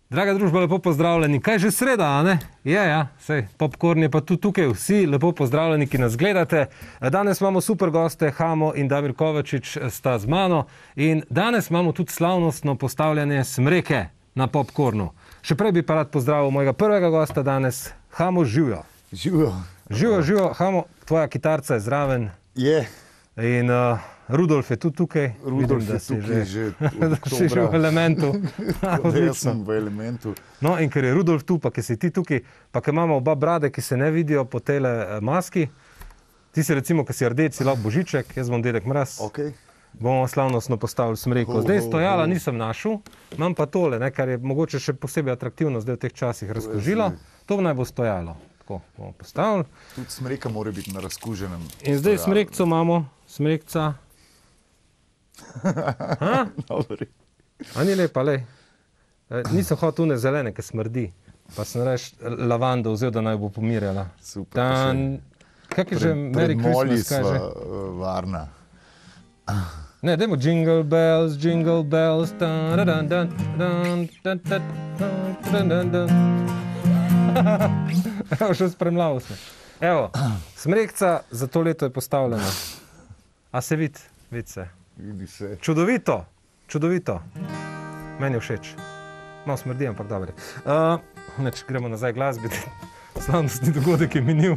Draga družba, lepo pozdravljeni. Kaj že sreda, a ne? Ja, sej, popcorn je pa tudi tukaj. Vsi lepo pozdravljeni, ki nas gledate. Danes imamo super goste, Hamo in Damir Kovačič sta z mano. In danes imamo tudi slavnostno postavljanje smreke na popcornu. Še prej bi pa rad pozdravil mojega prvega gosta danes, Hamo, živijo. Živijo. Hamo, tvoja kitarca je zraven. Je. In Rudolf je tudi tukaj. Rudolf je tukaj že da si že v elementu. Jaz sem v elementu. No, in ker je Rudolf tu, pa ki si ti tukaj, pa ker imamo oba brade, ki se ne vidijo po tele maski, ti si recimo, ki si rdeč, si lahko Božiček, jaz bom Dedek Mraz. Okay. Bomo slavnostno postavili smreko. Zdaj stojala nisem našel, imam pa tole, ne, kar je mogoče še posebej atraktivno zdaj v teh časih razkožilo. To naj bo stojalo. Tako bomo postavili. Tudi smreka mora biti na razkuženem. In zdaj smrekco imamo, smrekca. A ni lepa, lej. Nisem hotel tune zelene, ki smrdi. Pa sem reč lavando vzel, da naj bo pomirjala. Super. Kak je že Merry Christmas, kaj že? Varna. Ne, dajmo jingle bells, Evo, še spremljal sem. Evo, smrekca za to leto je postavljena. A se vidi? Vidi se. Vidi se. Čudovito. Meni je všeč. Malo smrdi, ampak dobro. Gremo nazaj glasbi. Slavnostni dogodek je minil.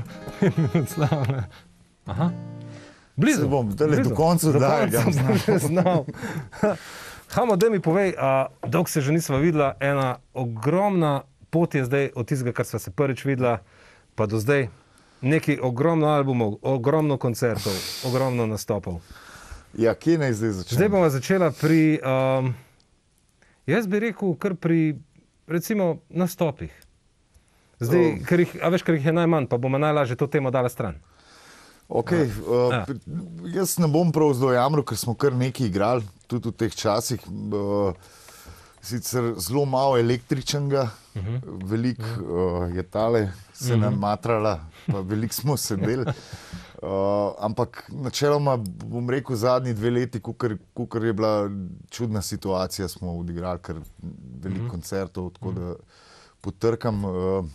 Aha. Blizu. Se bom, do konca znal. Hamo, daj mi povej, dolgo se že nisva videla, ena ogromna pot je zdaj od tistega, kar sva se prvič videla, pa do zdaj nekaj ogromno albumov, ogromno koncertov, ogromno nastopov. Ja, kje naj zdaj začnem? Zdaj bomo začela pri, jaz bi rekel, kar pri, recimo, nastopih. Zdaj, ker jih je najmanj, pa bomo najlažje to temo dala stran. Ok, jaz ne bom prav zelo jamral, ker smo kar nekaj igrali, tudi v teh časih. Sicer zelo malo električnega, veliko je tale se nam matrala, pa veliko smo sedeli. Ampak načeloma bom rekel zadnji 2 leti, kakor je bila čudna situacija, smo odigrali kar veliko koncertov, tako da potrkam.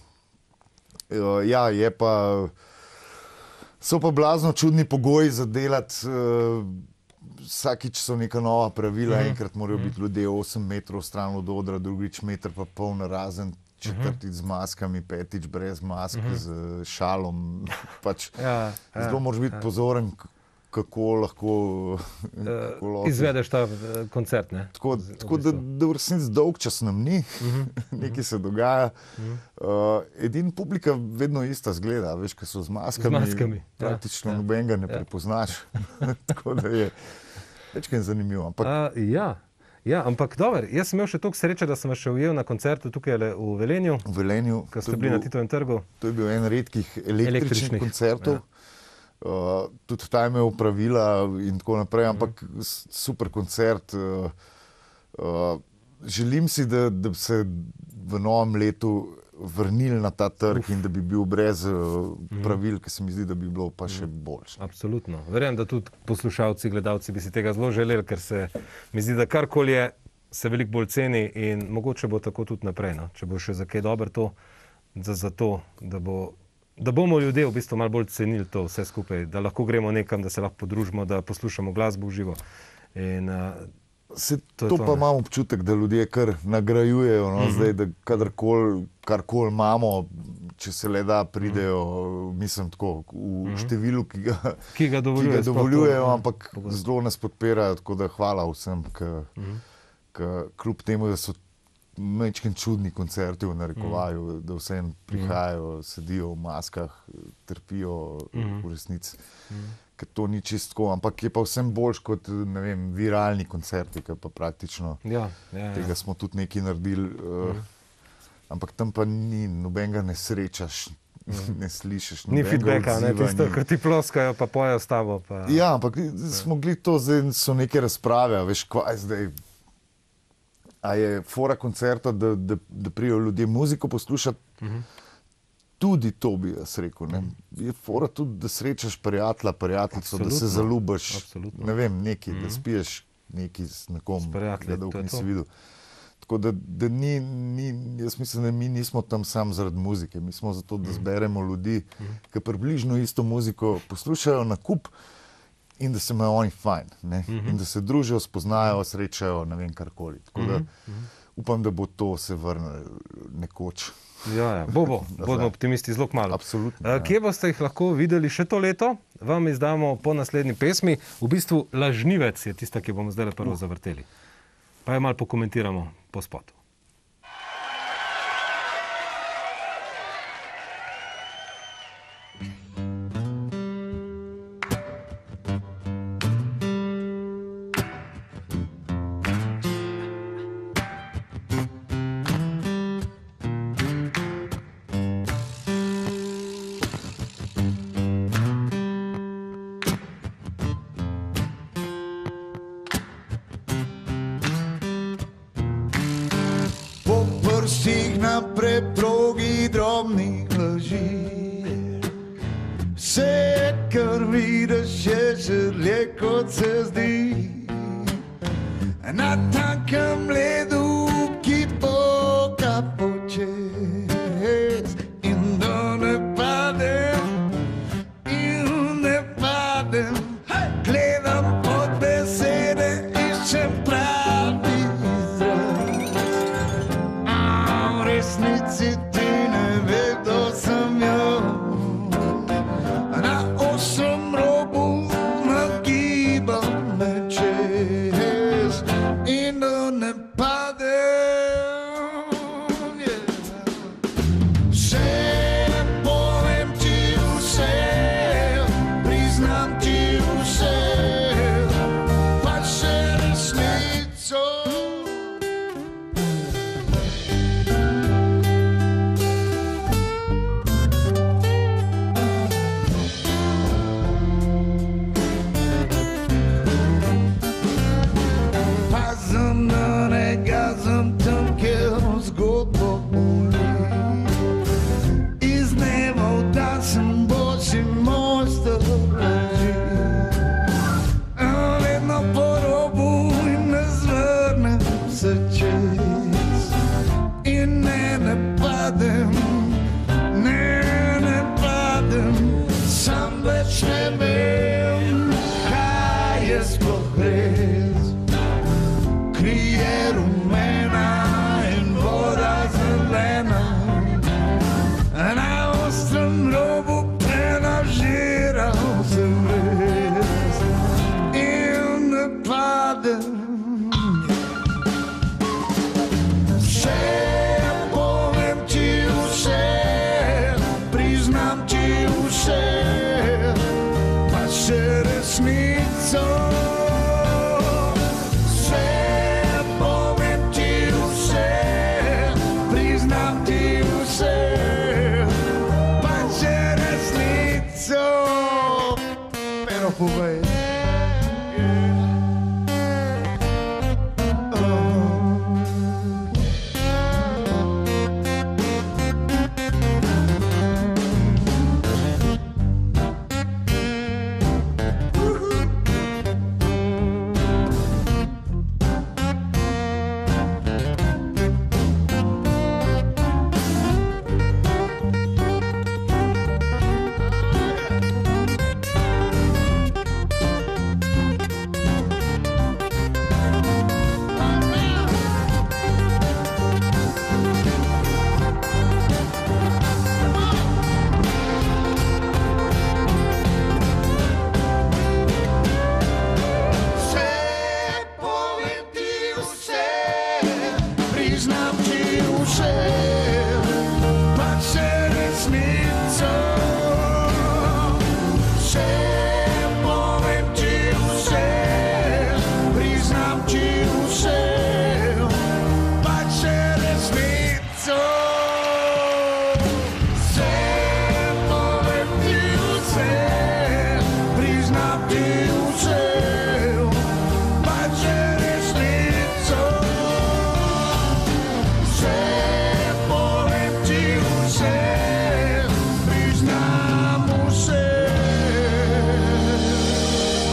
Ja, je pa, so pa blazno čudni pogoji za delati. Vsakič so neka nova pravila, enkrat morajo biti ljudje 8 metrov stran od odra, drugič meter pa pol narazen, četrtič z maskami, petič brez mask, z šalom. Zelo moraš biti pozoren, kako lahko izvedeš ta koncert, ne? Tako da v resnici dolg čas nam ni, nekaj se dogaja. Edina publika vedno ista zgleda, veš, ko so z maskami. Praktično nobenega ne prepoznaš. Tako da je večkrat zanimivo. Ja, ampak dobro, jaz sem imel še toliko sreče, da sem še ujel na koncertu tukaj v Velenju. V Velenju. Ko ste bili na Titovem trgu. To je bil en redkih električnih koncertov. Tudi ta je imel pravila in tako naprej, ampak super koncert. Želim si, da bi se v novem letu vrnili na ta trg in da bi bil brez pravil, ki se mi zdi, da bi bilo pa še boljše. Absolutno. Verjamem, da tudi poslušalci, gledalci bi si tega zelo želeli, ker se mi zdi, da karkoli je, se veliko bolj ceni in mogoče bo tako tudi naprej. No? Če bo še za kaj dobro to, za to, da bomo ljudje v bistvu malo bolj cenili to vse skupaj, da lahko gremo nekam, da se lahko podružimo, da poslušamo glasbo v živo. In to pa imam občutek, da ljudje kar nagrajujejo, zdaj, da karkoli imamo, če se le da, pridejo, mislim tako, v številu, ki ga dovoljujejo, ampak zelo nas podpirajo, tako da hvala vsem, ki kljub temu, da so majčken čudni koncerti v narekovaju, da vsem prihajajo, sedijo v maskah, trpijo v resnici. Ker to ni čistko, ampak je pa vsem boljš kot, ne vem, viralni koncerti, ker pa praktično tega smo tudi nekaj naredili, ampak tam pa ni, nobenega ne srečaš, ne slišiš, ni feedbacka, ne, tisto, kar ti ploskajo, pa pojejo s tabo. Ja, ampak smo gledali to, zdaj so neke razprave, veš, kaj zdaj, a je fora koncerta, da prijo ljudje muziko poslušati. Tudi to bi jaz rekel. Ne? Je fora tudi, da srečaš prijateljico, da se zaljubiš, ne vem, nekaj, da spiješ nekaj z nekom, da dolgo nisi videl. Tako da jaz mislim, da mi nismo tam sam zaradi muzike, mi smo zato, da zberemo ljudi, ki približno isto muziko poslušajo na kup in da se imajo oni fajn, ne? In da se družijo, spoznajo, srečajo, ne vem, karkoli. Tako da upam, da bo to se vrnilo nekoč. Ja, bomo optimisti zelo kmalu. Absolutno. Kje boste jih lahko videli še to leto? Vam izdamo po naslednji pesmi. V bistvu Lažnivec je tista, ki bomo zdaj prvo zavrteli. Pa jo malo pokomentiramo po spotu. Na preprogi drobnih laži. Vse, kar vidiš, je želje, kot se zdi. Na tankem ledu, ki poka počez. In da ne padem, gledam pod besede, iščem pravi izraz. Resnici ti ne ve, kdo sem jaz. Na ostrem robu nagibam me čez in da ne padem. Vse povem ti, vse priznam ti, vse pa še resnico.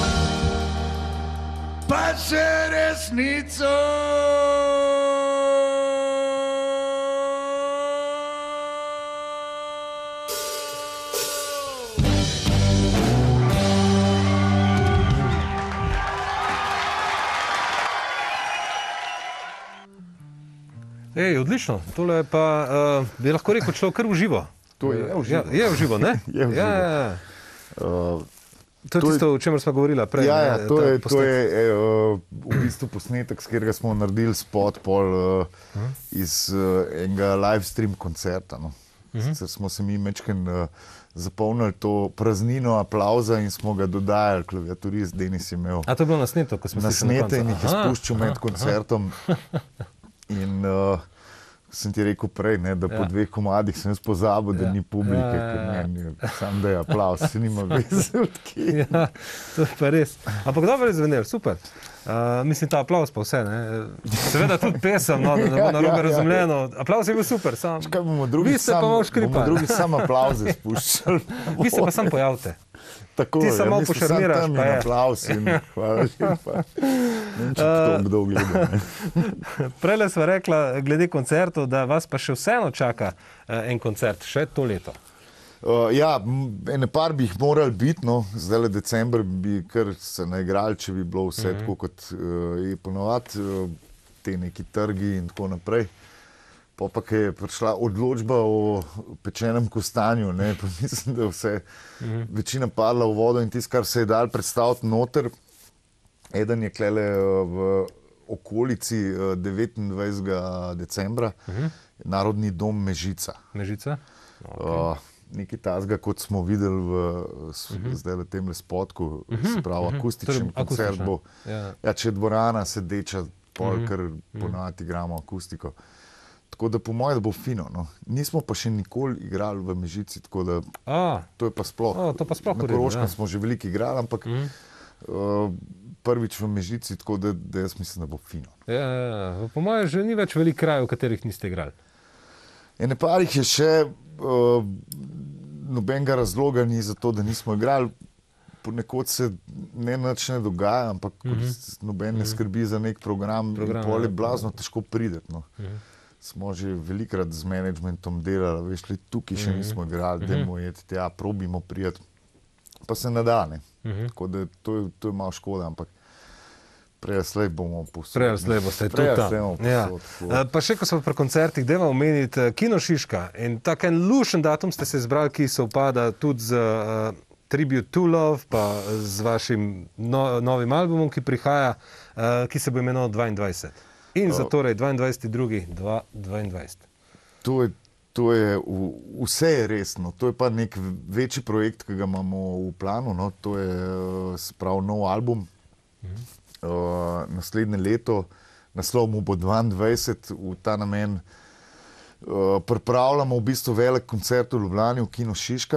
resnico. Odlično. Tole pa bi lahko rekel človek kar uživo. To je uživo. Je uživo, ne? Je uživo. To je tisto, o čemer smo govorila prej. To je v bistvu posnetek, s katerega smo naredili spot iz enega live stream koncerta. No. Sicer smo se mi mečken zapolnili to praznino aplavza in smo ga dodajali, klaviaturist Denis je imel. A to je bilo nasneto, ko smo se nasnete in jih je spuščal med koncertom. In sem ti rekel prej, ne, da po 2 komadih sem jaz pozabil, da ni publike, ker meni sam da je aplavz, se nima veze od kje. Ja, to je pa res. Ampak dobro je zvenel, super. Mislim, ta aplavz pa vse, ne. Seveda tudi pesem, no, da bo narobe razumljeno. Aplavz je bil super, sam. Kaj bomo drugi sam aplavze spuščali? Vi se pa sam pojavite. Tako, ti samo pošarmiraš, pa je. Aplavz in hvala lepa. Ne vem, če to kdo gleda. Prejle sva rekla, glede koncertov, da vas pa še vseeno čaka en koncert, še to leto. Ene par bi jih morali biti, no. Zdajle december bi kar se naigrali, če bi bilo vse tako, kot je ponovadi, te neki trgi in tako naprej. Pa je prišla odločba o pečenem kostanju, ne, pa mislim, da vse večina padla v vodo in tisto, kar se je dal predstaviti noter. Eden je klele v okolici 29. decembra, Narodni dom Mežica. Mežica? Okay. Nekaj tazga, kot smo videli zdaj v tem spotku, se pravi akustičen koncert bo. Če je dvorana sedeča, kar ponavadi igramo akustiko. Tako da po mojem, da bo fino. No. Nismo pa še nikoli igrali v Mežici, tako da to je pa sploh. Na Koroškem smo že veliko igrali, ampak prvič v Mežici, tako da jaz mislim, da bo fino. Po mojem, že ni več veliko krajev, v katerih niste igrali. Ene parih je še, nobenega razloga ni za to, da nismo igrali. Ponekod se nič ne dogaja, ampak noben ne skrbi za nek program in pol je blazno težko prideti. No. Smo že velikrat z managementom delali, veš, tukaj še nismo igrali, dajmo jeti tja, probimo prijeti, pa se ne da, ne. Tako da to je malo škoda, ampak prej bomo posod. Prej boste tudi tam. Pa še, ko smo pri koncertih, dajmo omeniti Kino Šiška in tak en lušen datum ste se izbrali, ki se upada tudi z Tribute to Love, pa z vašim novim albumom, ki prihaja, ki se bo imenoval 22. In za torej 22.2.2022. To je vse je resno. To je pa nek večji projekt, ki ga imamo v planu. No. To je sprav nov album. Naslednje leto, naslov mu bo 22, v ta namen pripravljamo v bistvu velik koncert v Ljubljani, v Kino Šiška.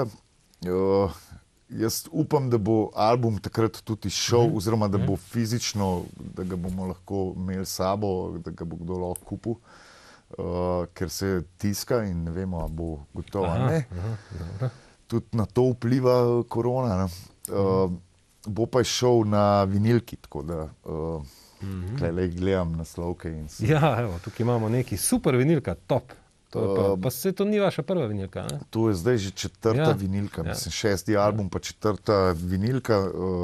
Jaz upam, da bo album takrat tudi šel, oziroma da bo fizično, da ga bomo lahko imeli sabo, da ga bo kdo lahko kupil, ker se tiska in ne vemo, a bo gotovo, ne. Tudi na to vpliva korona. Bo pa šel na vinilki, tako da tukaj gledam naslovke. Evo, tukaj imamo neki super vinilka, top. Pa se to ni vaša prva vinilka, ne? To je zdaj že 4. vinilka, mislim, 6. album pa 4. vinilka.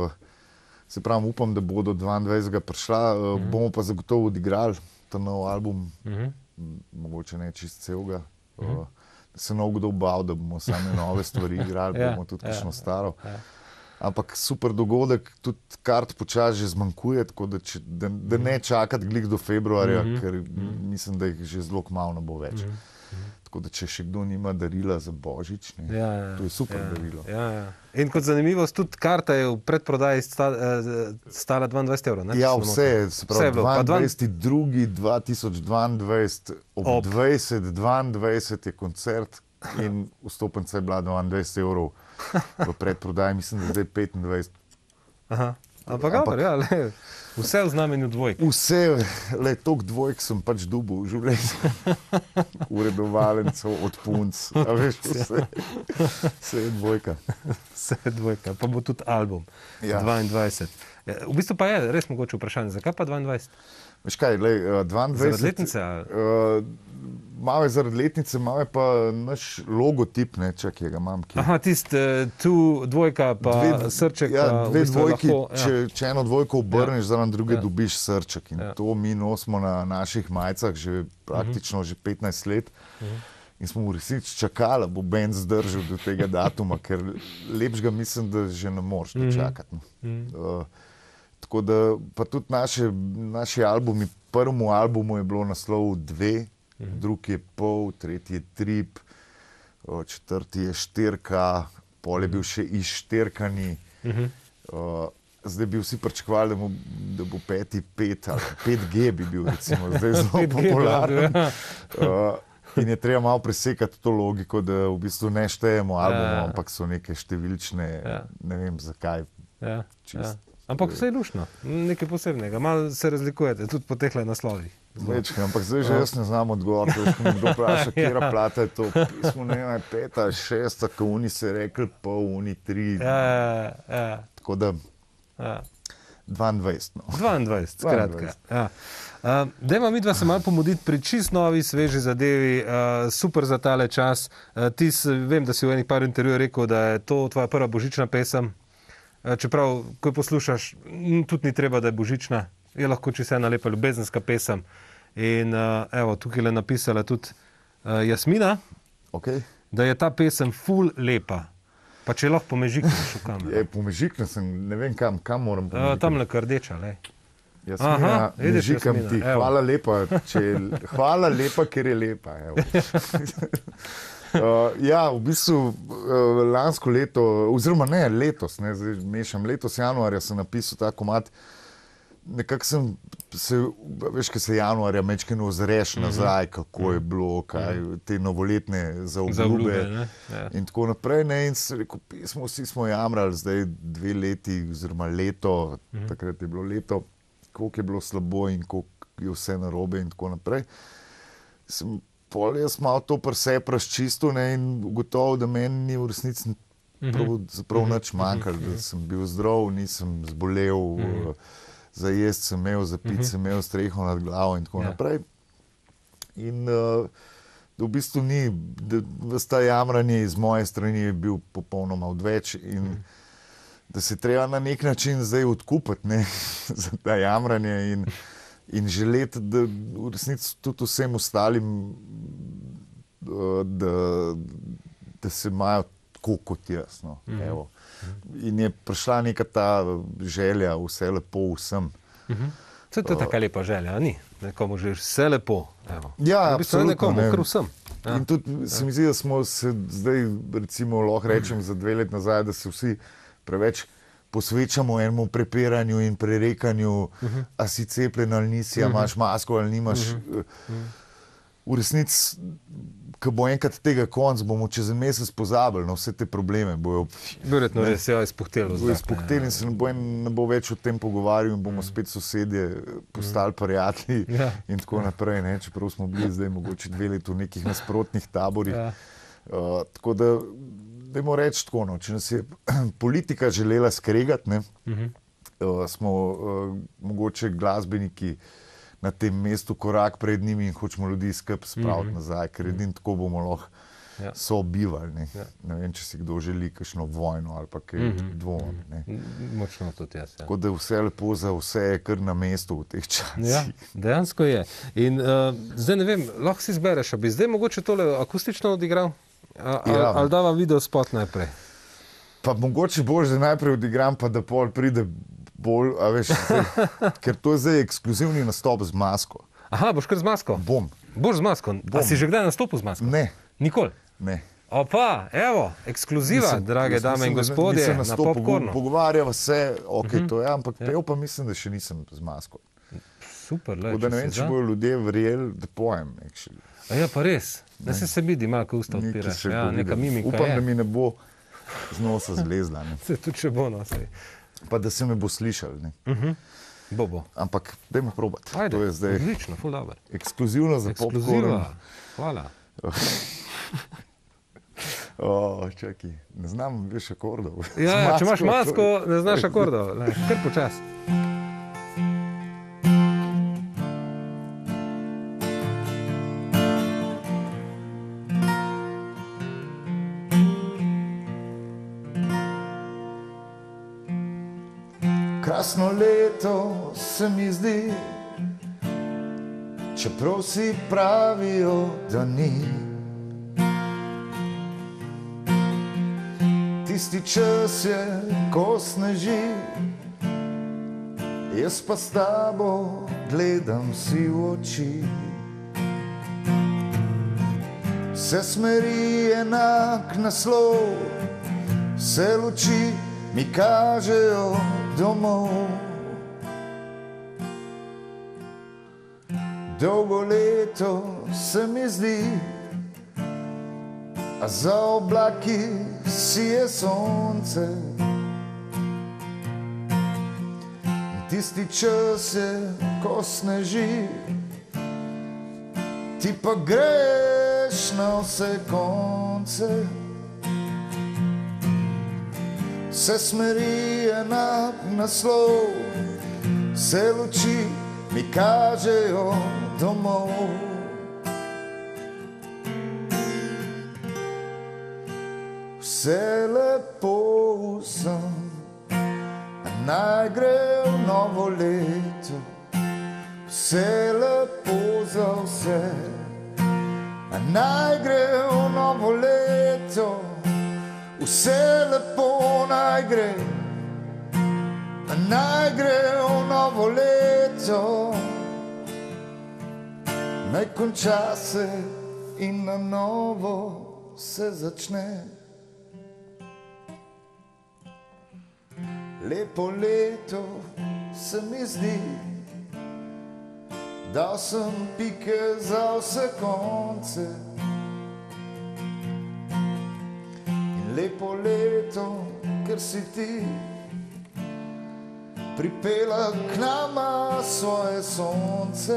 Se pravi, upam, da bo do 22. prišla, bomo pa zagotovo odigrali ta nov album, mogoče ne čist celega. Da se nov kdo bal, da bomo same nove stvari igrali, bomo tudi kakšno staro. Ampak super dogodek, tudi kart počas že zmanjkuje, tako da ne čakati glih do februarja, ker mislim, da jih že zelo kmalu ne bo več. Tako da če še kdo nima darila za Božič, to je super darilo. In kot zanimivost, tudi karta je v predprodaji stala 22 evrov, ne? Ja, vse je, se pravi, 22.2.2022, ob 20.22 je koncert in vstopnica je bila 22 evrov v predprodaji, mislim, da zdaj 25. Ampak vse v znamenju dvojk. Vse, toliko dvojk sem pač dobil v življenju. Uredovalcev, od punc, a veš, vse je dvojka. Vse je dvojka, pa bo tudi album 22. V bistvu pa je res mogoče vprašanje, zakaj pa 22? Veš kaj, 22... Zaradi letnice? Malo je zaradi letnice, malo je pa naš logotip, ne, čakaj, ga imam kje. Tu dvojka pa srček. Ja, dve dvojki, če eno dvojko obrneš, zraven druge dobiš srček. In to mi nosimo na naših majicah že praktično že 15 let. In smo v resnici čakali, bo bend zdržal do tega datuma, ker lepšega mislim, da že ne moreš čakati. Tako da pa tudi naši albumi, prvemu albumu je bilo naslov 2, drugi je Pol, tretji je Trip, četrti je Štirka, pol je bil še Izštirkani. Zdaj bi vsi pričakovali, da bo 5G ali 5G bi bil recimo zdaj zelo popularen. In je treba malo presekati to logiko, da v bistvu ne štejemo albumov, ampak so neke številčne, ne vem zakaj. Ampak vse je luštno, nekaj posebnega, malo se razlikujete, tudi po tehle naslovih. Ampak zdaj že jaz ne znam odgovor, ko mi kdo vpraša, katera plata je to pismo, ne vem, 5, 6, ko oni se rekli, pol, oni 3. Tako da 22. 22, skratka. Dajmo midva se malo pomoditi pri čist novi, sveži zadevi, super za tale čas. Ti vem, da si v enih par intervjujev rekel, da je to tvoja prva božična pesem. Čeprav, ko jo poslušaš, tudi ni treba, da je božična. Je lahko čisto ena lepa ljubezenska pesem. In evo, tukaj je napisala tudi Jasmina, da je ta pesem ful lepa. Pa če lahko pomežikneš v kamero. Pomežiknem sem, ne vem kam moram pomežikniti. Tam le krdeča, le. Jasmina, mežikam ti. Hvala lepa, hvala lepa, ker je lepa. Ja, v bistvu lansko leto, oziroma ne, letos, zdaj mešam, letos januarja sem napisal ta komad. Nekako sem se, veš, ko se januarja mečkeno ozreš nazaj, kako je bilo, kaj te novoletne zaobljube in tako naprej. In se rekel, vsi smo jamrali zdaj 2 leti, oziroma leto, takrat je bilo leto, koliko je bilo slabo in koliko je vse narobe in tako naprej. Sem pol jaz malo to pri sebi razčistil in ugotovil, da meni ni v resnici prav nič manjkalo, da sem bil zdrav, nisem zbolel, za jesti sem imel, za piti sem imel, streho nad glavo in tako naprej. In da v bistvu ni, da sta jamranje iz moje strani je bil popolnoma odveč in da se treba na nek način zdaj odkupiti za ta jamranje in želeti, da v resnici tudi vsem ostalim, da se imajo tako kot jaz. Evo. In je prišla neka ta želja, vse lepo vsem. To je taka lepa želja, ni? Nekomu želiš vse lepo. Evo. Ja, v bistvu nekomu, kar vsem. In tudi se mi zdi, da smo se zdaj, recimo, lahko rečem za 2 let nazaj, da se vsi preveč posvečamo enemu prepiranju in prerekanju, a si cepljen ali nisi, a imaš masko ali nimaš. V resnici, ko bo enkrat tega konc, bomo čez en mesec pozabili na vse te probleme. Verjetno je se izpuhtelo. Izpuhteli in se ne bo več o tem pogovarjal in bomo spet sosedje postali prijatelji in tako naprej. Čeprav smo bili zdaj mogoče 2 leti v nekih nasprotnih taborih. Tako da, dajmo reči tako, če nas je politika želela skregati, smo mogoče glasbeniki na tem mestu korak pred njimi in hočemo ljudi skupaj spraviti nazaj, ker edino tako bomo lahko sobivali. Ne vem, če si kdo želi kakšno vojno ali pa kaj dvomim. Močno tudi jaz. Tako da vse lepo za vse je kar na mestu v teh časih. Ja, dejansko je. In zdaj ne vem, lahko si izbereš, a bi zdaj mogoče tole akustično odigral? Ali dava video spot najprej? Pa mogoče boš zdaj najprej odigram, pa da pol pride bolj, a veš, ker to je zdaj ekskluzivni nastop z masko. Aha, boš kar z masko? Bom. Boš z masko? A si že kdaj nastopil z masko? Ne. Nikoli? Ne. Opa, evo, ekskluziva, drage dame in gospodje, na Popcornu. Pogovarjava se, to je, ampak pel pa mislim, da še nisem z masko. Super, le. Da ne vem, če bojo ljudje verjeli, da pojem. A ja, pa res. Da se vidi, malo ko usta odpiraš. Ja, neka mimika je. Upam, da mi ne bo z nosa zlezla. Se tudi še bo nosaj. Pa da se me bo slišal. Bo. Ampak dajmo probati. Ajde, to je zdaj odlično, ful dober. Ekskluzivno za Popcorn. Hvala. Čakaj, ne znam več akordov. Ja, če imaš masko, ne znaš akordov. Kar počas. Krasno leto se mi zdi, čeprav si pravijo, da ni. Tisti čas je, ko sneži, jaz pa s tabo gledam si v oči. Vse smeri enak naslov, vse luči mi kažejo domov. Dolgo leto se mi zdi, a za oblaki sije sonce. Tisti čas je, ko sneži, ti pa greš na vse konce. Vse smeri enak naslov, vse luči mi kažejo domov. Vse lepo vsem, naj gre v novo leto. Vse lepo za vse, naj gre v novo leto. Vse lepo naj gre v novo leto. Naj konča se in na novo se začne. Lepo leto se mi zdi, dal sem pike za vse konce. Lepo leto, ker si ti pripela k nama svoje sonce.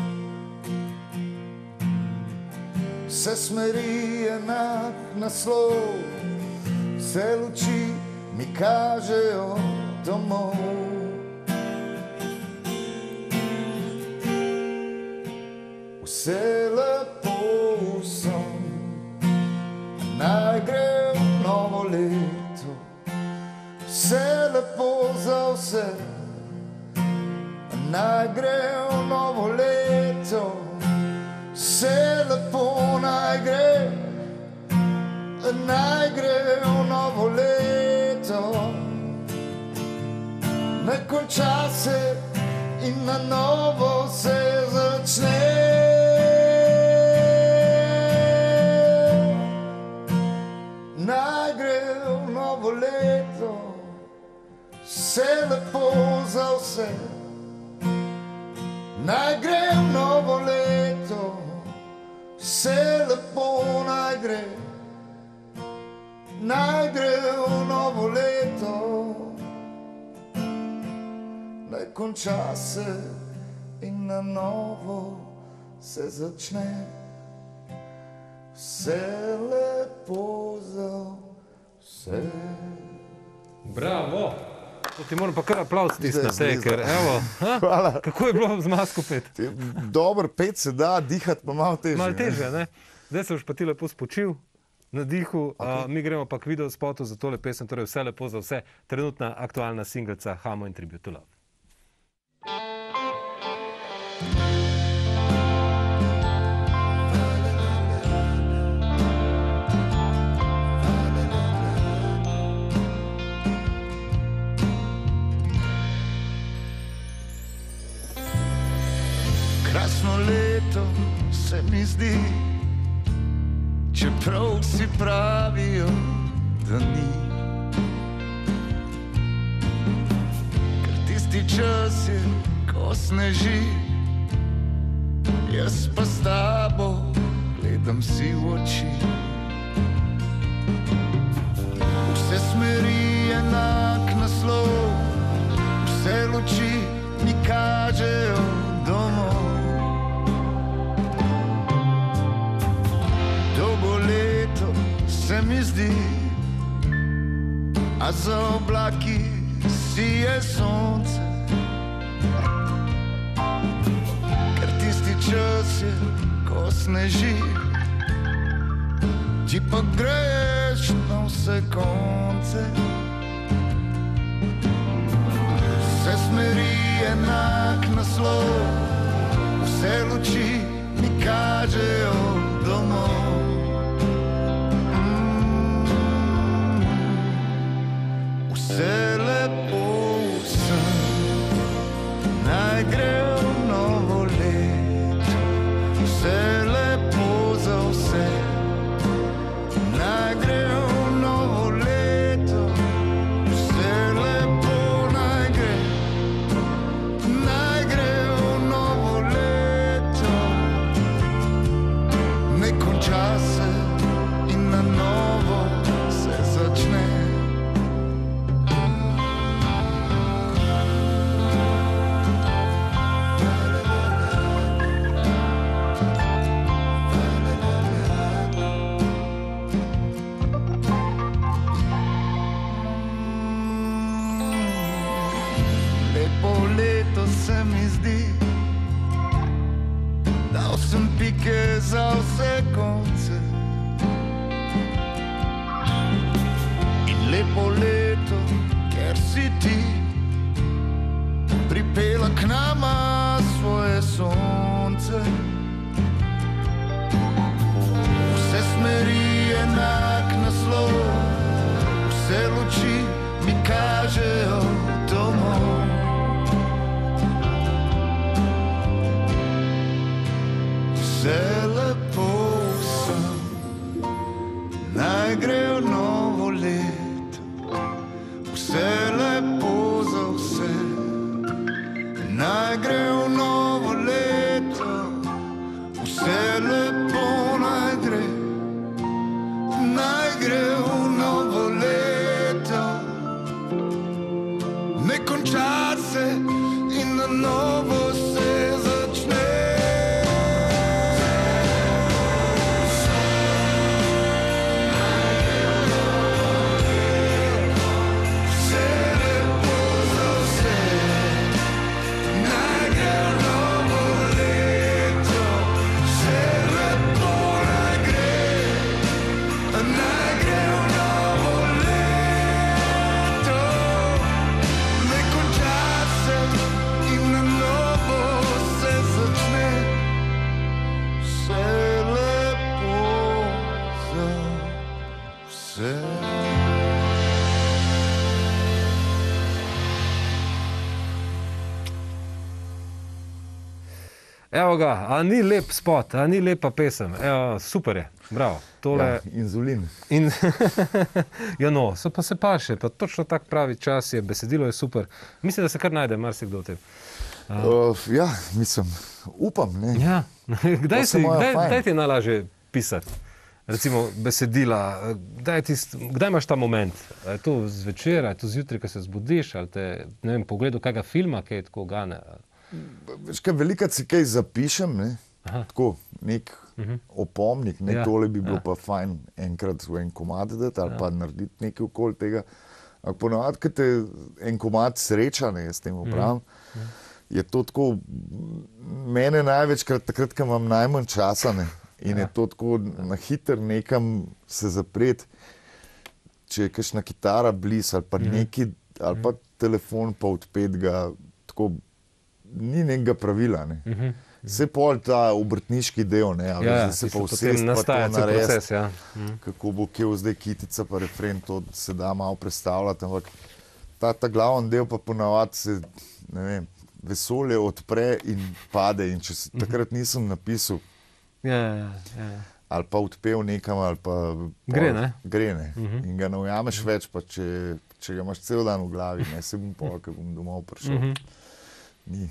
Vse smeri enak naslov, vse luči mi kažejo domov. Vse lepo vsem, naj gre novo leto. Vse lepo za vse, naj gre v novo leto. Vse lepo naj gre v novo leto. Naj konča se in na novo se začne. Vse lepo za vse, naj gre v novo leto. Vse lepo naj gre v novo leto. Naj konča se in na novo se začne. Vse lepo za vse. Bravo! To ti moram pa kar aplavz stisniti, ker evo, kako je bilo z masko pet? Dobro, pet se da, dihati pa malo težje. Malo težje, ne? Zdaj se boš pa ti lepo spočil na dihu, mi gremo pa k video spotu za tole pesem, torej Vse lepo za vse, trenutna aktualna singlica Hamo in Tribute to Love. Krasno leto se mi zdi, čeprav si pravijo, da ni. Ker tisti čas je, ko sneži, jaz pa s tabo gledam si v oči. Vse smeri enak naslov, vse luči mi kažejo domov. Se mi zdi, a za oblaki sije sonce. Ker tisti čas je, ko sneži, ti pa greš na vse konce. Vse smeri enak naslov, vse luči mi kažejo domov. Vse lepo sem, naj gre v novo leto, vse lepo za vse, naj gre v novo leto, vse lepo naj gre v novo leto, ne konča se in na novo se začne. Se mi zdi, dal sem pike za vse konce. In lepo leto, ker si ti pripela k nama svoje sonce. Vse smeri enak naslov, vse luči mi kažejo domov. Vse lepo sem, naj gre v novo leto, vse lepo za vse, naj gre v novo leto, vse lepo naj gre v novo leto, ne konča se in na novo se začne. Evo ga, a ni lep spot, a ni lepa pesem. Evo, super je, bravo. Tole... Ja, inzulin. Ja no, so pa se paše, pa točno tak pravi čas je, besedilo je super. Mislim, da se kar najde marsikdo v tem. Ja, mislim, upam, ne. Ja, kdaj ti je najlažje pisati? Recimo besedila, kdaj imaš ta moment? Je to zvečer, je to zjutraj, ko se zbudiš, ali te, ne vem, pogledu kakega filma, kaj je tako gane? Veš kaj, velikrat si kaj zapišem, ne? Tako, nek opomnik, ne, tole bi bilo pa fajn enkrat v en komad dati ali pa narediti nekaj okoli tega. Ampak ponavadi, ko te en komad sreča, ne, s tem upravim, je to tako, mene največkrat takrat, ko imam najmanj časa, ne, in je to tako na hiter nekam se zapret, če je kakšna kitara blizu ali pa neki, ali pa telefon pa odpet ga, tako, ni nekega pravila, ne. Vse pol ta obrtniški del, ne, ja, se pa vsest pa to narediti, ja. Kako bo kje zdaj kitica pa refren, to se da malo predstavljati, ampak ta glaven del pa ponavadi se, ne vem, vesolje odpre in pade in če takrat nisem napisal, ali pa odpel nekam, ali pa gre, ne. In ga ne ujameš več, pa če ga imaš cel dan v glavi, ne, se bom pol, ko bom domov prišel. Ni.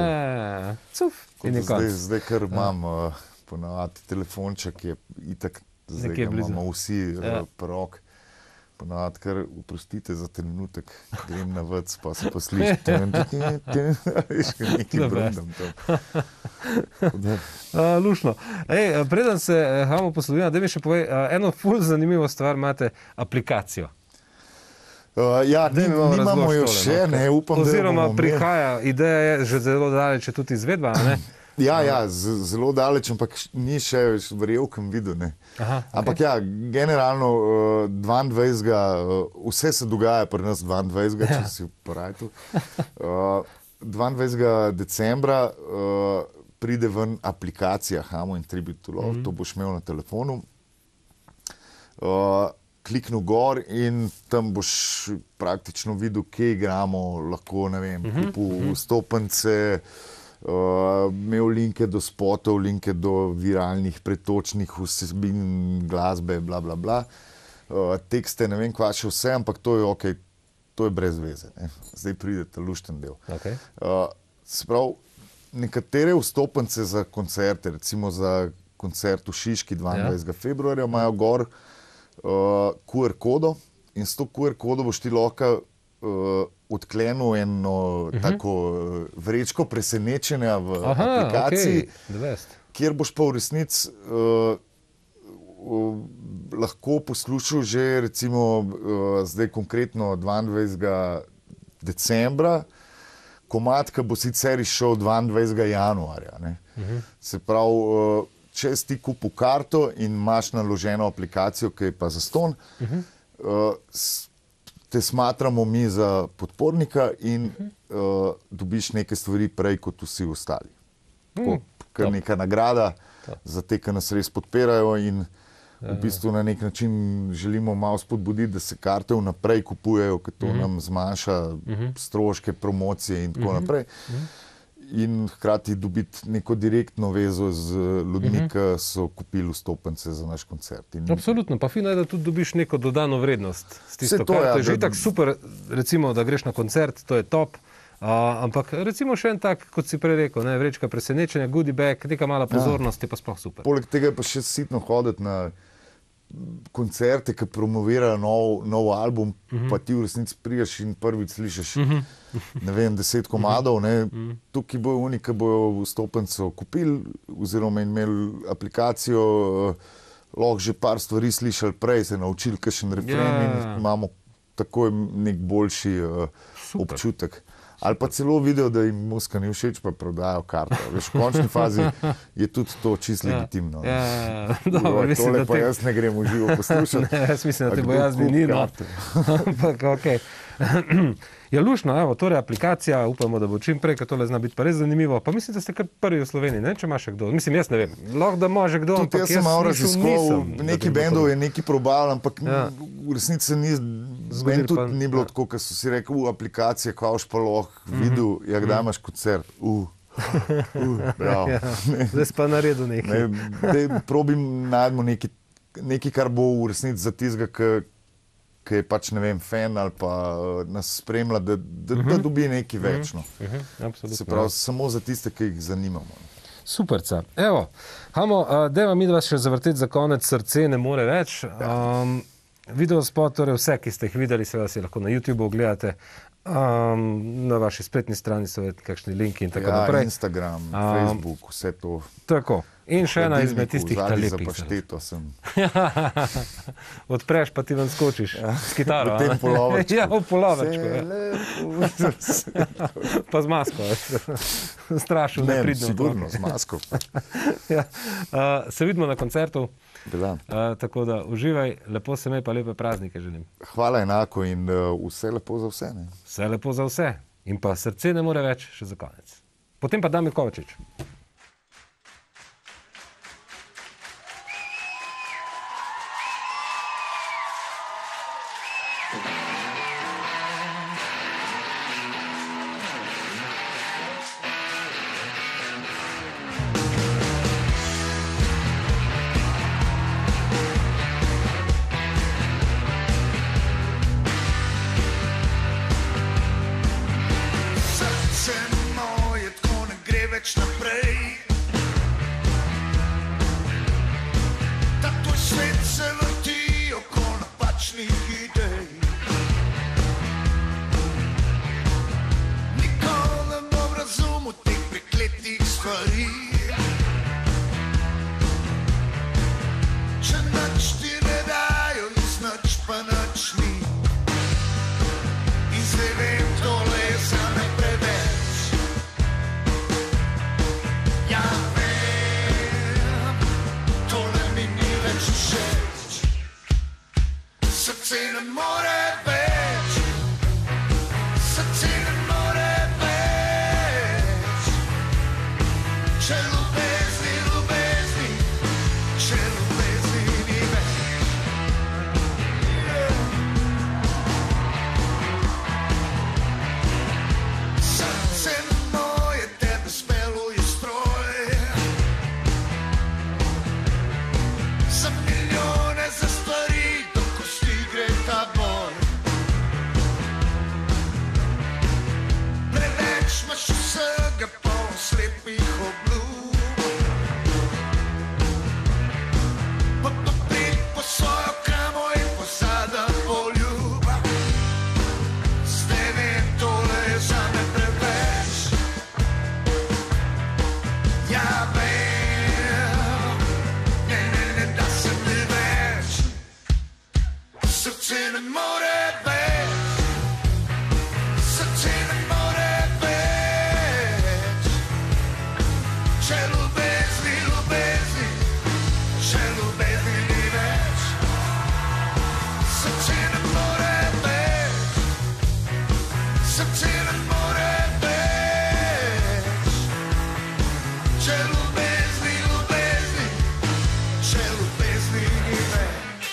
Zdaj, ker imam ponavadi telefonček, je itak, zdaj ga imamo vsi prorok, ponavadi kar, oprostite za trenutek, grem na vec, pa se poslišim, veš, nekaj brundam tam. Lušno. Preden se Hamo poslovimo, da mi še povej, eno ful zanimivo stvar imate, aplikacijo. Ja, nimamo jo še, ne, upam, oziroma da jo bomo prihaja, ideja je že zelo daleč, je tudi izvedba, ne? Ja, zelo daleč, ampak ni še verjel, kam videl. Aha, ampak ja, generalno 22. Vse se dogaja pri nas 22. če si porajtu. 22. decembra pride ven aplikacija Hamo in Tribute to Love, to boš imel na telefonu. Kliknil gor in tam boš praktično videl, kje igramo, lahko, ne vem, kupil vstopnice, imel linke do spotov, linke do viralnih pretočnih vsebin, glasbe, bla, bla, bla. Tekste, ne vem, kva še vse, ampak to je ok, to je brez veze. Ne? Zdaj pride ta lušten del. Okay. Se pravi, nekatere vstopnice za koncerte, recimo za koncert v Šiški 22. februarja, imajo gor QR kodo in s to QR kodo boš ti lahko odklenil eno tako vrečko presenečenja v aplikaciji, kjer boš pa v resnici lahko poslušal že recimo zdaj konkretno 22. decembra, komad, ki bo sicer izšel 22. januarja. Ne? Se pravi, če si ti kupil karto in imaš naloženo aplikacijo, ki je pa zastonj, te smatramo mi za podpornika in dobiš neke stvari prej kot vsi ostali. Kar neka nagrada za te, ki nas res podpirajo in v bistvu na nek način želimo malo spodbuditi, da se karte vnaprej kupujejo, ker to nam zmanjša stroške, promocije in tako naprej. In hkrati dobiti neko direktno vezo z ljudmi, ki so kupili vstopnice za naš koncert. Absolutno, pa fino je, da tudi dobiš neko dodano vrednost s tisto karto. Je že tako super, recimo, da greš na koncert, to je top, ampak recimo še en tak, kot si prej rekel, vrečka presenečenja, goodie bag, neka mala pozornost, je pa sploh super. Poleg tega je pa še sitno hoditi na koncerte, ki promovirajo nov album, pa ti v resnici priješ in prvič slišiš, ne vem, 10 komadov, tukaj bojo oni, ki bojo vstopnico kupili oziroma imeli aplikacijo, lahko že par stvari slišali prej, se naučili kakšen refren in imamo takoj nek boljši občutek. Ali pa celo video, da jim muska ni všeč, pa prodajo karto. Veš, v končni fazi je tudi to čisto legitimno. Tole pa jaz ne grem v živo poslušati. Jaz mislim, da te bojazni ni, no. Ampak, okej. Ja, lušno, evo, torej aplikacija, upamo, da bo čim prej, ker tole zna biti pa res zanimivo. Pa mislim, da ste kar prvi v Sloveniji, ne, če ima še kdo. Mislim, jaz ne vem, lahko da ima že kdo, ampak jaz sem malo raziskoval, neki bendov je neki probal, ampak v resnici meni tudi ni bilo tako, ker so si rekli, aplikacija, kva boš pa lahko videl, kdaj imaš koncert. Bravo. Zdaj si pa naredil nekaj. Probim najdemo nekaj, kar bo v resnici za tistega, ki je pač, ne vem, fan ali pa nas spremlja, da dobi nekaj več. Se pravi, samo za tiste, ki jih zanimamo. Superca. Evo, Hamo, dajmo mi dva še zavrteti za konec, Srce ne more več. Video spot, torej vse, ki ste jih videli, seveda si lahko na YouTubeu gledate, na vaši spletni strani so kakšni linki in tako naprej. Ja, Instagram, Facebook, vse to. Tako. In še ena izmed tistih lepih. Zapašteto sem. Odpreš, pa ti ven skočiš s kitaro. V tem polovečku. Ja, v polovečku. Pa z masko. Strašno nepridno. Sigurno, z masko. Se vidimo na koncertu. Bila. Tako da uživaj, lepo se imej, pa lepe praznike želim. Hvala enako in vse lepo za vse. Ne? Vse lepo za vse. In pa Srce ne more več, še za konec. Potem pa Damir Kovačič. Srce moje tako ne gre več naprej. more več, srce ne more več, če ljubezni, ljubezni, če ljubezni ni več. Srce moje tebe speljuje stroj, za milijone, za stvari, do kosti gre ta boj. Preveč imaš vsega, poln slepih obljub, pa pridi po svojo kramo in pozada poljuba. Zdaj vem, tole je zame preveč, ja vem, ne da se mi več, srce ne more več, srce ne more več, če ljubezni, ljubezni, če ljubezni ni več, srce ne more več, srce ne more več, če ljubezni, ljubezni, če ljubezni ni več.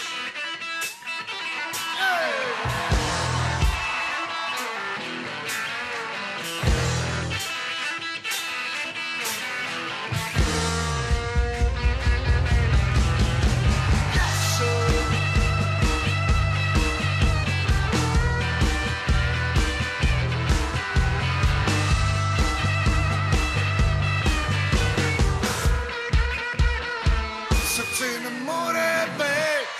Srce ne more več,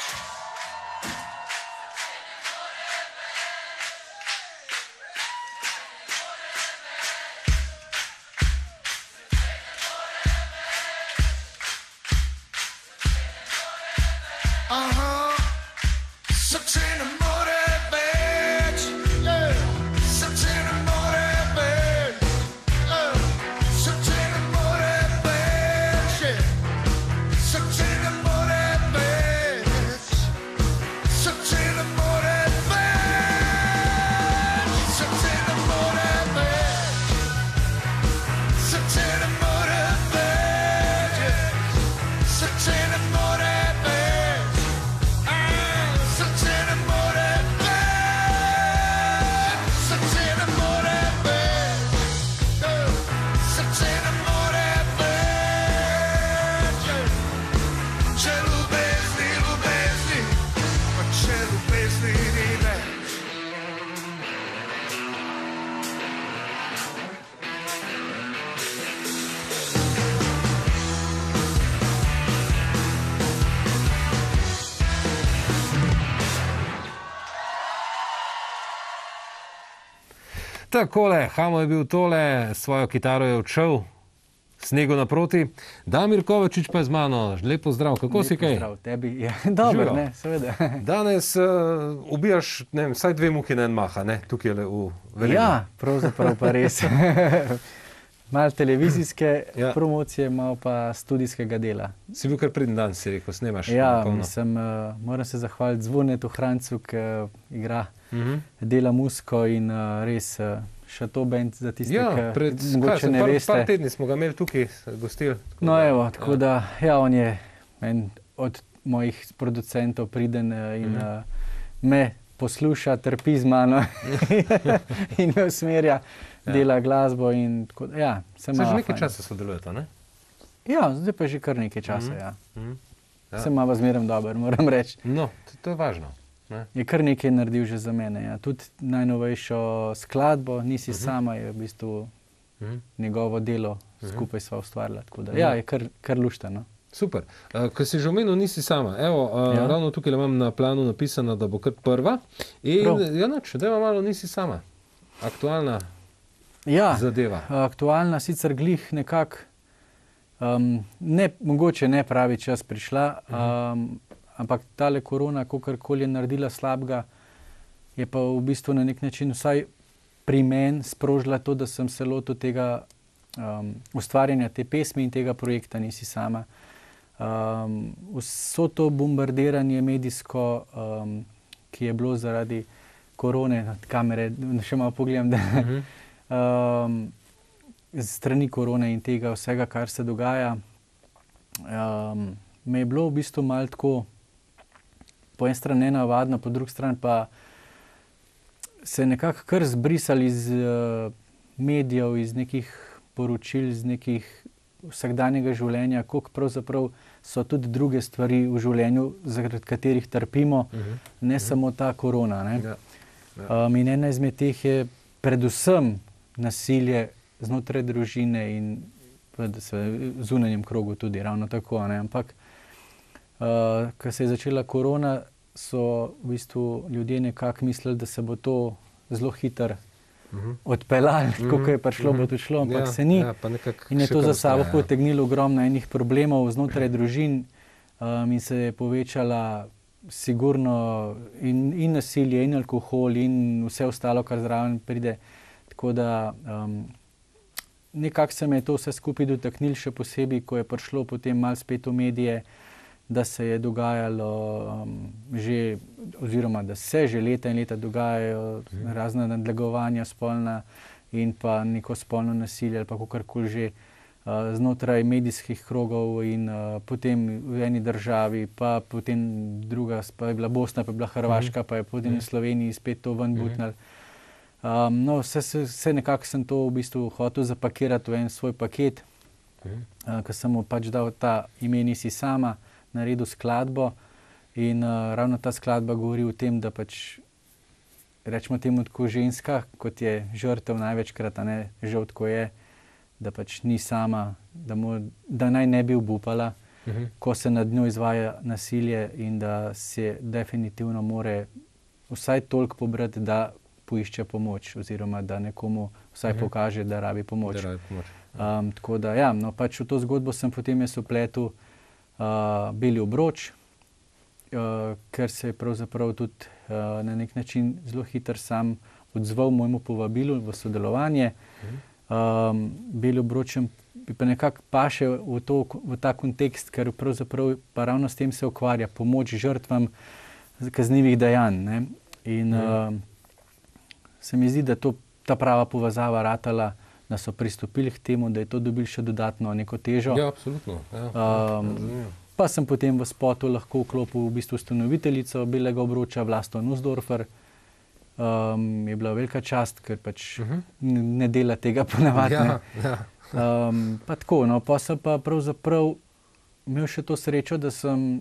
aha, srce ne more več, srce ne more več, srce ne more več, srce ne more več, srce ne more več, srce ne more več, srce ne more več, srce ne more več, srce ne more več, srce ne more več, srce ne more več, če ljubezni, ljubezni, pa če ljubezni ni več. Takole, Hamo je bil tole, svojo kitaro je odšel, snegu naproti. Damir Kovačič pa je z mano. Lep pozdrav, kako si kaj? Zdrav, tebi je dobro, Živijo. ne, seveda. Danes ubijaš, ne vem, vsaj 2 muhi na en maha, ne? Tukaj v Velenju. Ja, pravzaprav pa res. Malo televizijske Ja. promocije, malo pa studijskega dela. Si bil kar preden dan, si rekel, snemaš. Ja, polno. mislim, moram se zahvaliti Zvonetu Hrancu, ki igra, Mhm. dela muziko in res Chateau Band za tiste, Ja, ki pred mogoče ne par veste. tedni smo ga imeli tukaj, gostili. tako No, da- evo, tako da, ja, on je en od mojih producentov priden in me posluša, trpi z mano in me usmerja, dela glasbo in tako da, ja, se Saj že malo nekaj fajn. časa sodelujete, ne? Ja, zdaj pa že kar nekaj časa, ja. Mhm. Ja. Se malo zmeraj dobro, moram reči. No, to je važno. Ne? Je kar nekaj naredil že za mene. Ja. Tudi najnovejšo skladbo, Nisi sama, je v bistvu njegovo delo, skupaj sva ustvarila. Tako da, ja, je kar luštano. Super. Ko si že omenil, nisi sama. Evo, Ja. ravno tukaj imam na planu napisano, da bo kar prva. In Prav. ja, noč, dajmo malo, nisi sama. Aktualna Ja, zadeva. aktualna, sicer glih nekako, mogoče ne pravi čas prišla, ampak tale korona, kakorkoli je naredila slabega, je pa v bistvu na nek način vsaj pri meni sprožila to, da sem se lotil tega ustvarjanja te pesmi in tega projekta Nisi sama. Vso to bombardiranje medijsko, ki je bilo zaradi korone, kamere, še malo pogledam, da strani korone in tega vsega, kar se dogaja, me je bilo v bistvu malo tako, po eni strani nenavadno, po drugi strani pa se nekako kar zbrisali iz medijev, iz nekih poročil, iz nekih vsakdanjega življenja, koliko pravzaprav so tudi druge stvari v življenju, zaradi katerih trpimo, ne samo ta korona. Ne? In ena izmed teh je predvsem nasilje znotraj družine in v zunanjem krogu tudi ravno tako. Ne? Ampak, ko se je začela korona, so v bistvu ljudje nekako mislili, da se bo to zelo hitro odpeljali, kako je prišlo, bo to šlo, ampak se ni. In je to za sabo potegnilo ogromno enih problemov znotraj družin in se je povečala sigurno in nasilje, in alkohol, in vse ostalo, kar zraven pride. Tako da nekako se me je to vse skupaj dotaknilo, še posebej, ko je prišlo potem malo spet v medije, da se je dogajalo že, oziroma da se že leta in leta dogajajo razna nadlegovanja spolna in pa neko spolno nasilje ali pa kakorkoli že znotraj medijskih krogov in potem v eni državi, pa potem druga, pa je bila Bosna, pa je bila Hrvaška, pa je potem v Sloveniji spet to ven butnalo. No, vse nekako sem to v bistvu hotel zapakirati v en svoj paket, ko sem mu pač dal ta Ime nisi sama, naredil skladbo in ravno ta skladba govori o tem, da pač rečemo temu tako ženska, kot je žrtev največkrat, a ne, žal tako je, da pač ni sama, da naj ne bi obupala, ko se nad njo izvaja nasilje in da se definitivno more vsaj toliko pobrati, da poišče pomoč oziroma da nekomu vsaj pokaže, da rabi pomoč. Tako da ja, no pač v to zgodbo sem potem jaz vpletel Beli obroč, ker se je pravzaprav tudi na nek način zelo hitro sam odzval mojemu povabilu v sodelovanje. Beli obroč pa nekako paše v ta kontekst, ker pravzaprav pa ravno s tem se ukvarja, pomoč žrtvam kaznivih dejanj. Ne? In se mi zdi, da ta prava povezava ratala, da so pristopili k temu, da je to dobili še dodatno neko težo. Ja, absolutno. Pa sem potem v spotu lahko vklopil v bistvu ustanoviteljico Belega obroča, Vlasto Nussdorfer. Je bila velika čast, ker pač ne dela tega ponavadi. Pa tako, no, pa sem pa pravzaprav imel še to srečo, da sem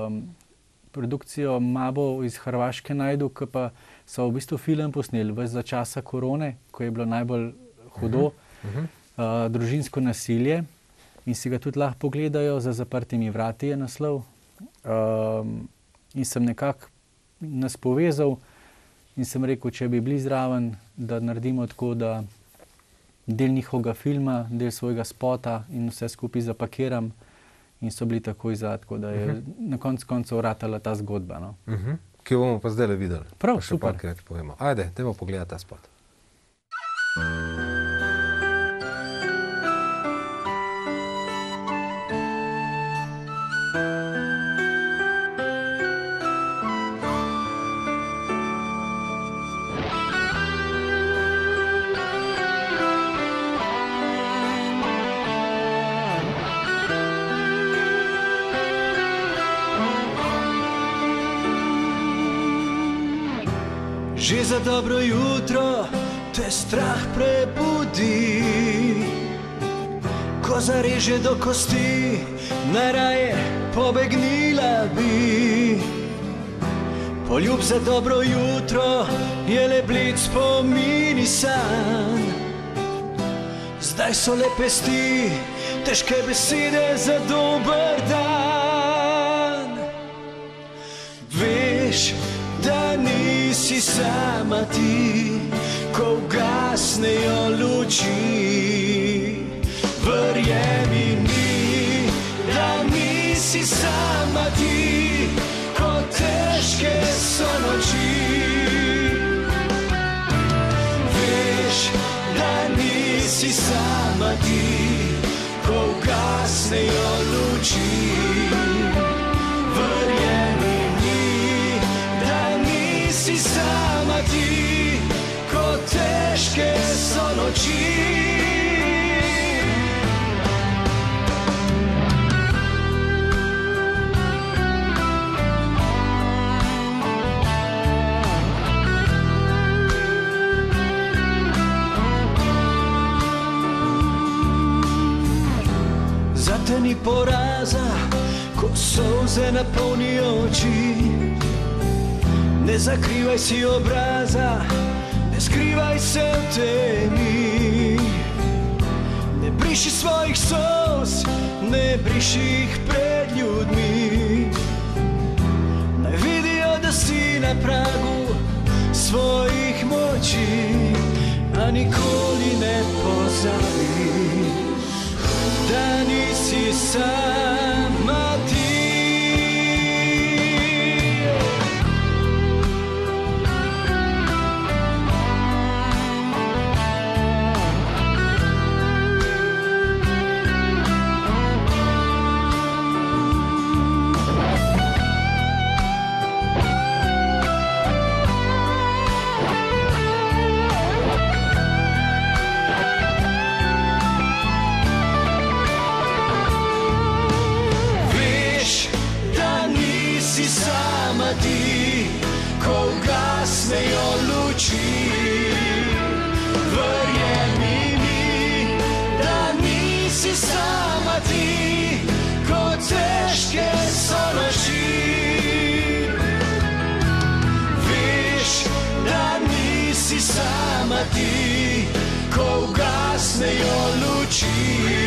produkcijo Mabo iz Hrvaške najdel, ki pa so v bistvu film posneli za časa korone, ko je bilo najbolj hudo, družinsko nasilje in si ga tudi lahko pogledajo, Za zaprtimi vrati je naslov. In sem nekako nas povezal in sem rekel, če bi bili zraven, da naredimo tako, da del njihovega filma, del svojega spota in vse skupaj zapakiram in so bili takoj za, tako da je na koncu ratala ta zgodba. No. Ki jo bomo pa zdaj videli. Prav, pa še super. Parkrat povemo. Ajde, dajmo pogledati ta spot. Že za dobro jutro te strah prebudi, ko zareže do kosti, najraje pobegnila bi. Poljub za dobro jutro je le blic spomini san. Zdaj so le pesti, težke besede za dober dan. Veš, da nisi sama ti, ko ugasnejo luči. Verjemi mi, da nisi sama ti, ko težke so noči. Veš, da nisi sama ti, ko ugasnejo luči. Verjemi mi, da nisi poraza, ko solze napolnijo oči. Ne zakrivaj si obraza, ne skrivaj se v temi. Ne briši svojih solz, ne briši jih pred ljudmi. Naj vidijo, da si na pragu svojih moči, a nikoli ne pozabi, da nisi sama ti. Ko ugasnejo luči, verjemi mi, da nisi sama ti, ko težke so noči. Veš, da nisi sama ti, ko ugasnejo luči,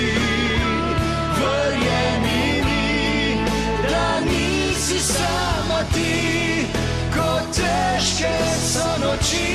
verjemi mi, da nisi sama ti, ko težke so noči.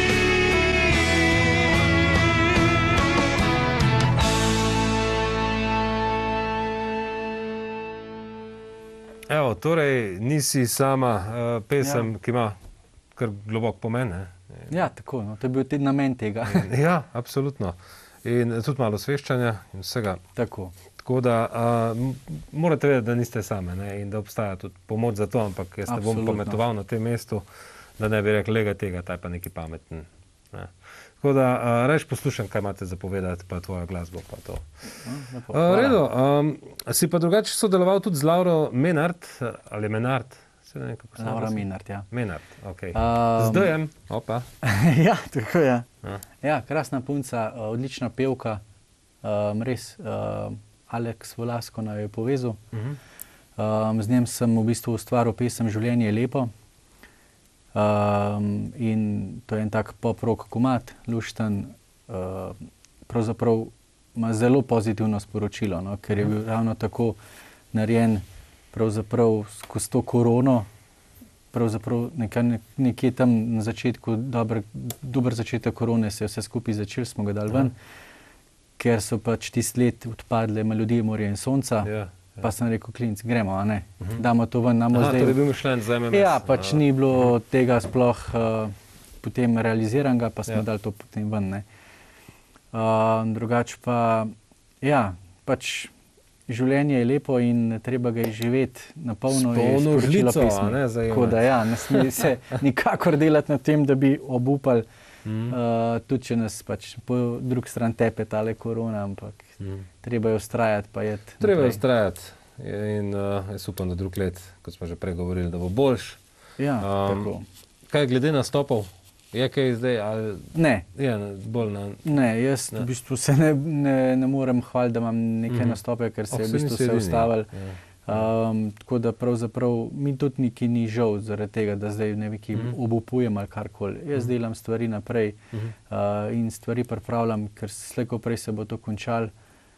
Evo, torej, nisi sama pesem, ki ima kar globok pomen. Ja, tako, no, to je bil tudi namen tega. Ja, absolutno. In tudi malo osveščanja in vsega. Tako. Tako da morate vedeti, da niste same, ne? In da obstaja tudi pomoč za to, ampak jaz ne bom pametoval na tem mestu, da ne bi rekel, lega tega, ta je pa neki pameten. Ne? Tako da reč poslušam, kaj imate za povedati, pa tvojo glasbo, pa to. Redo, si pa drugače sodeloval tudi z Lauro Menard, ali Menard? Laura Menard, ja. Menard, ok. Zdaj, opa. Ja, tako je. Ja, krasna punca, odlična pevka, res, Alex Volasko naj je povezal. Z njem sem v bistvu ustvaril pesem Življenje je lepo. In to je en tak pop-rock komad, lušten, pravzaprav ima zelo pozitivno sporočilo, no, ker je bil ravno tako narejen pravzaprav skozi to korono, pravzaprav nekje tam na začetku, dober začetek korone se je vse skupaj začel, smo ga dali ven, ker so pač tisti let odpadle Melodije morja in sonca, pa sem rekel, klinc, gremo, a ne, damo to ven, damo zdaj. To je bil mišljen za MMS. Ja, pač ni bilo tega sploh potem realiziranega, pa smo dali to potem ven, ne. Drugač pa, ja, pač življenje je lepo in treba ga živeti na polno. S polno žlico, a ne, zajemati. Tako da ja, ne sme se nikakor delati na tem, da bi obupali, tudi če nas pač po drug stran tepe tale korona, ampak treba je vztrajati pa jeti. Treba je vztrajati in jaz upam, da drug let, kot smo že prej govorili, da bo boljš. Ja, tako. Kaj glede nastopov? Je kaj zdaj? Ali... Ne. Je bolj na... Ne, jaz v bistvu se ne morem hvaliti, da imam neke nastope, ker se je v bistvu vse ustavili. Tako da pravzaprav mi tudi neki ni žal zaradi tega, da zdaj ne vem, ki obupujem ali karkoli. Jaz delam stvari naprej in stvari pripravljam, ker slej ko prej se bo to končalo.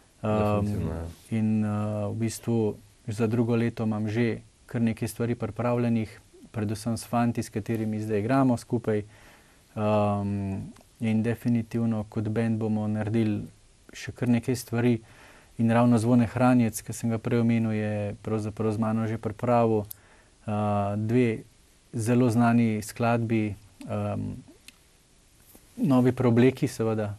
In v bistvu za drugo leto imam že kar nekaj stvari pripravljenih, predvsem s fanti, s katerimi zdaj igramo skupaj. In definitivno kot band bomo naredili še kar nekaj stvari. In ravno Zvone Hranjec, ki sem ga prej omenil, je pravzaprav z mano že pripravil dve zelo znani skladbi, Novi preobleki seveda.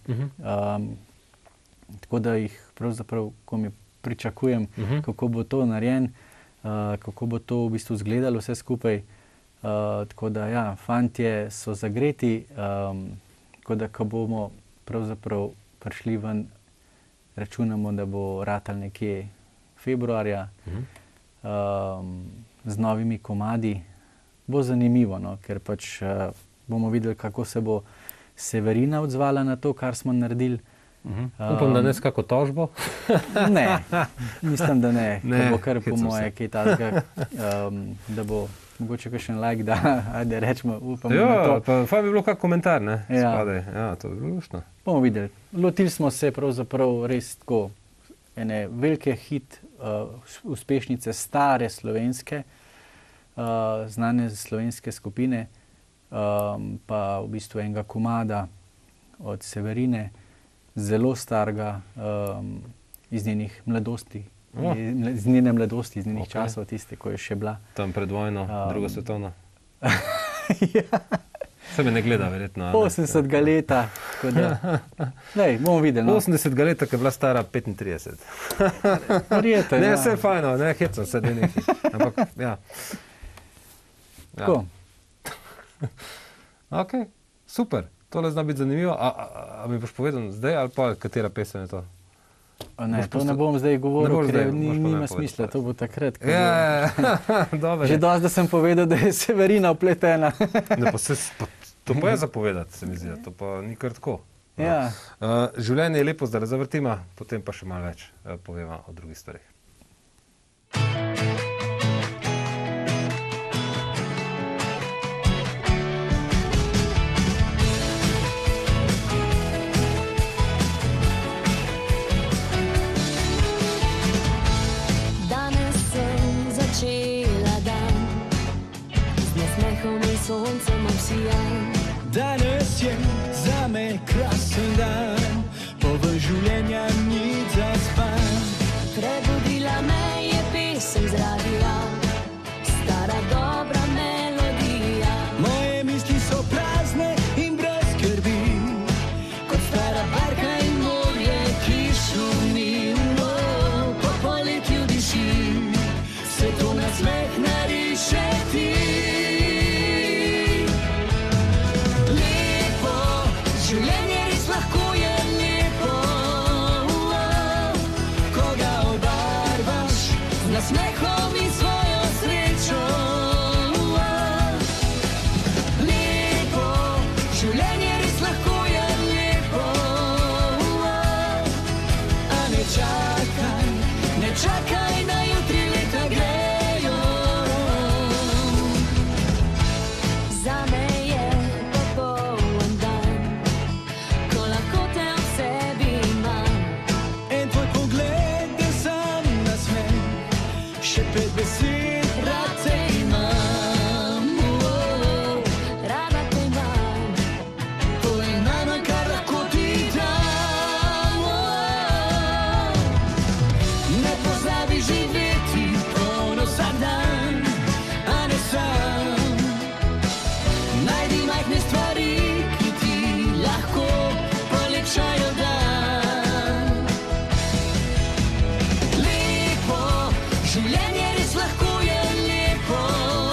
Tako da jih pravzaprav, ko mi pričakujem, kako bo to narejen, kako bo to v bistvu izgledalo vse skupaj. Tako da ja, fantje so zagreti, tako da ko bomo pravzaprav prišli ven, računamo, da bo ratal nekje februarja z novimi komadi. Bo zanimivo, no, ker pač bomo videli, kako se bo Severina odzvala na to, kar smo naredili. Upam, da ne s kako tožbo. Ne, mislim, da ne. Ne, Bo kar po hecam moje se. kaj takega, da bo mogoče kakšen like, da ajde rečemo, upamo na Ja, to. pa fajn bi bilo kak komentar, ne? Ja. Spodaj. Ja, to bi bilo luštno. Bomo videli. Lotili smo se pravzaprav res tako ene velike uspešnice, stare slovenske, znane slovenske skupine, pa v bistvu enega komada od Severine, zelo starega, iz njenih mladosti, iz njene mladosti, iz njenih časov, tiste, ko je še bila. Tam pred vojno, druga svetovna. Ja. Se me ne gleda, verjetno. a ne? 80 leta, tako da. Lej, bomo videli. No. 80 leta, ki je bila stara 35. Verjete, Ne, ja. vse je fajno, ne, hecam se, da nekaj. Ampak, ja. Tako. Ok, super. Tole zna biti zanimivo. A mi boš povedal zdaj ali pa katera pesem je to? Ne, Boš to ne postal- bom zdaj Ne govoril, boš ker zdaj, boš pa ne nima povedal, smisla, pač. to bo takrat. ko Ja, bo- dobro. Že dosti, da sem povedal, da je Severina upletena. Ne, to pa je zapovedati, se mi zdi, to pa ni kar tako. Ja. Življenje je lepo, zdaj zavrtima, potem pa še malo več poveva o drugih stvarih. Danes sem začela dan z nasmehom in soncem obsijan. Danes je zame krasen dan, poln življenja ni zaspan. Prebudila me je pesem z radia, stara dobra melodija. Moje misli so prazne in brez skrbi, Kot stara barka in morje, ki šumi, po poletju diši, svetu nasmeh nariše ti. lepo, življenje res lahko je lepo. Ko ga obarvaš Z nasmehom in svojo srečo. Lepo, življenje res lahko je lepo. a ne čakaj, Ne čakaj, da jutri leta grejo. Zame je popoln dan, ko lahko te v sebi imam. en tvoj pogled, da sam nasmeh, še 5 besed, rad te imam. Rada te imam. To je najmanj, kar lahko ti dam. Ne pozabi živeti polno vsak dan, A ne sam, najdi majhne stvari, ki ti lahko polepšajo dan. Lepo, življenje res lahko je lepo.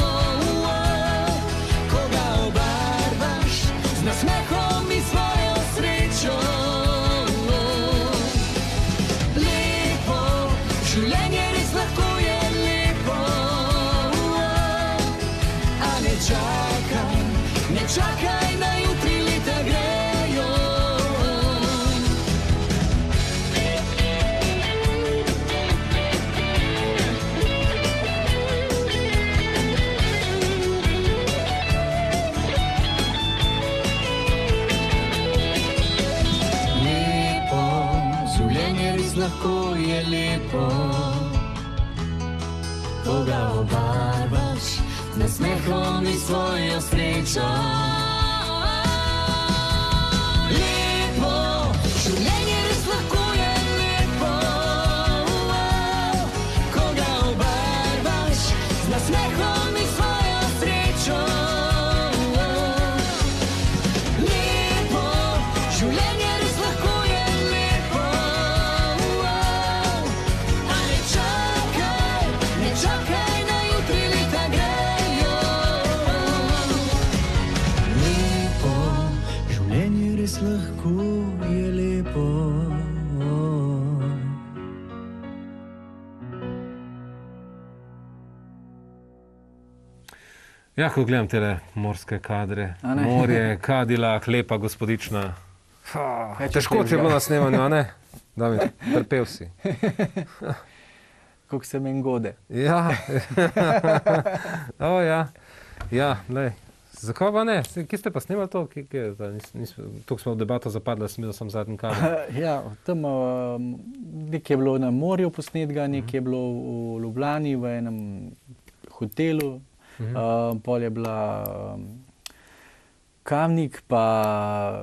ko ga obarvaš Z nasmehom in svojo srečo. Lepo, življenje res lahko je lepo. a ne čakaj, Na jutri leta grejo. Lepo, življenje res lahko je lepo. Ko ga obarvaš z nasmehom in svojo srečo. Lepo, življenje res lahko je lepo. Ko ga obarvaš z nasmehom in svojo srečo. Lepo, življenje res lahko je lepo. A ne čakaj, na jutri leta grejo. lepo, življenje res lahko je lepo. Ja, ko gledam te morske kadre, A ne? morje, Kadilak, lepa gospodična. Težko ti je bilo na snemanju, a ne? Damir, trpel si. Kako se meni gode. Ja. Ja, lej. Zakaj pa ne? Kje ste pa snemali to? Tukaj smo v debato zapadli, da sem zadnji kamer. Ja, tam nekaj je bilo na morju posnetega, nekaj je bilo v Ljubljani, v enem hotelu, pol je bila Kamnik, pa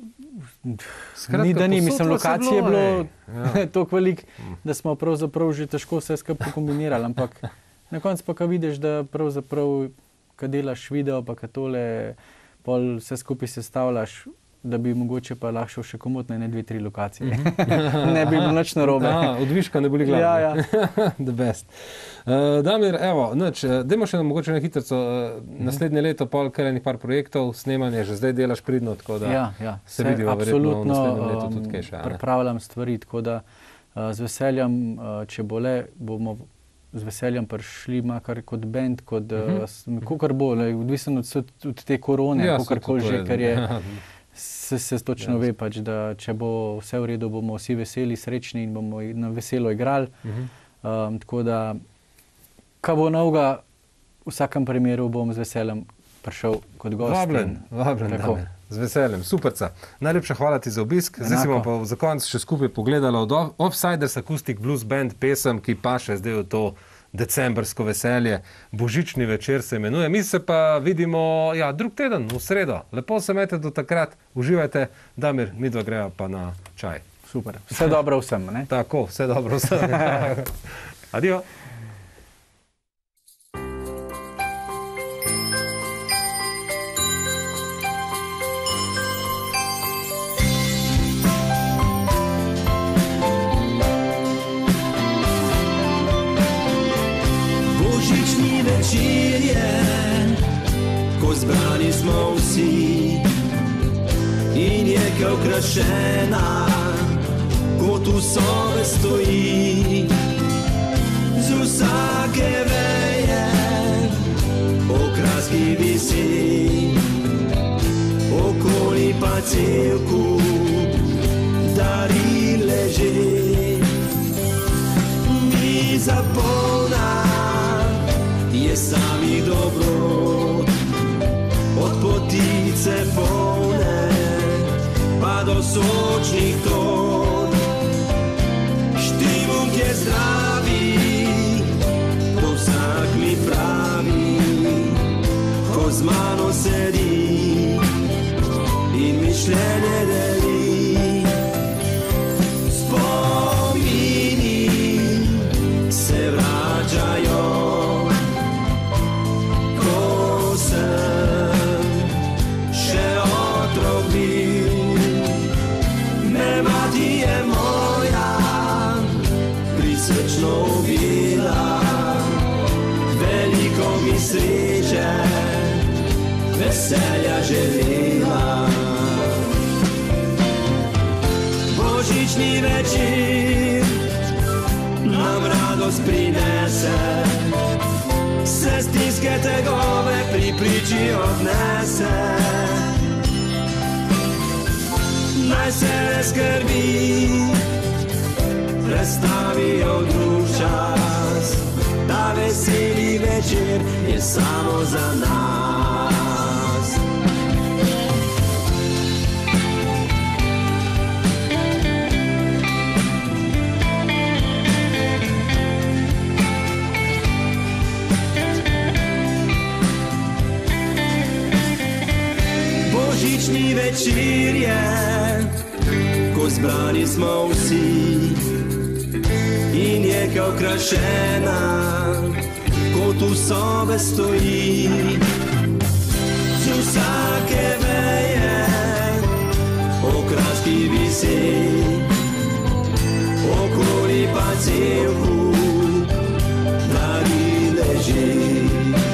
ni da ni, mislim, lokacije je bilo toliko veliko, da smo pravzaprav že težko vse skupaj kombinirali, ampak na koncu pa, ko vidiš, da pravzaprav ko delaš video, pa ko tole pol vse skupaj sestavljaš, da bi mogoče pa lahko šel še komotno na 2-3 lokacije. Ne bi bilo nič narobe. Odviška ne boli glava. Ja. The best. Damir, evo, dajmo še mogoče na hitrico. Naslednje leto pol kar enih par projektov, snemanje, že zdaj delaš pridno, tako da se vidiva verjetno v naslednjem letu tudi kaj še. Pripravljam stvari, tako da z veseljem, če bo le, bomo z veseljem prišli makar kot band, kakor bo, odvisno od te korone, kakorkoli že, ker je se točno ve pač, da če bo vse v redu, bomo vsi veseli, srečni in bomo na veselo igrali. Tako da, ko bo novega, v vsakem primeru bom z veseljem prišel kot gost. Vabljen, Damir. Z veseljem, superca. Najlepša hvala ti za obisk. Zdaj si bomo pa za konec še skupaj pogledali od Offsiders Acoustic Blues Band pesem, ki paše zdaj v to decembrsko veselje. Božični večer se imenuje. Mi se pa vidimo drug teden, v sredo. Lepo se imejte do takrat, uživajte. Damir, midva greva pa na čaj. Super. Vse dobro vsem, ne? Tako, vse dobro vsem. Adijo. Večer je, ko zbrani smo vsi in je kao okrašena, kot v sobe stoji. Z vsake veje okraski visi, okoli pa cel kup daril leži. Miza polna je samih dobrot, od potice polne pa do sočnih ton. Štivunk je zdravi, to vsak mi pravi, ko z mano sedi in mišljenje deli. Spomini se vračajo, veliko mi sreče, veselja želela. Božični večer nam radost prinese, se stiske tegove pri priči odnese. Naj se ne skrbi, prestavijo drug čas, ta veseli večer je samo za nas. Božični večer je, ko zbrani smo vsi in je kao okrašena, kot v sobe stoji. Z vsake veje okraski visi, okoli pa cel kup daril leži.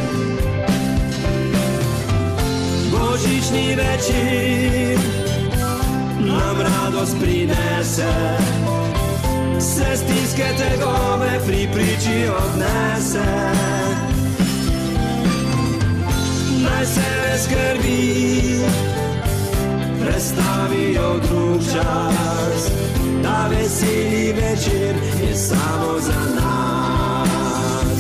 Božični večer nam radost prinese, se stiske tegove pri priči odnese. Naj se ne skrbi, prestavijo drug drug čas. Ta veseli večer je samo za nas.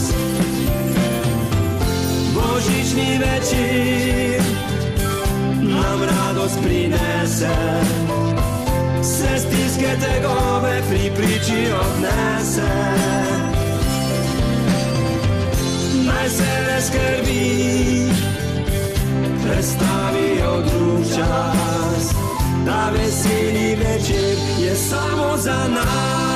Božični večer nam radost prinese, vse stiske tegove pri priči odnese. Naj se ne skrbi, prestavijo drug čas. Ta veseli večer je samo za nas.